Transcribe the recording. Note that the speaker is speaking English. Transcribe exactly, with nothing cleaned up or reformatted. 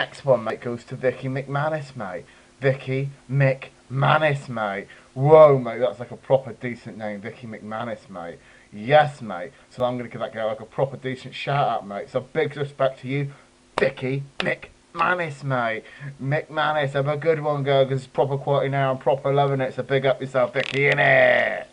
next one, mate, goes to Vicki McManus, mate. Vicki McManus, mate. Whoa, mate, that's like a proper decent name, Vicki McManus, mate. Yes, mate. So I'm going to give that girl like a proper decent shout out, mate. So big respect to you, Vicki McManus, mate. McManus, have a good one, girl, because it's proper quality now. I'm proper loving it. So big up yourself, Vicki, innit?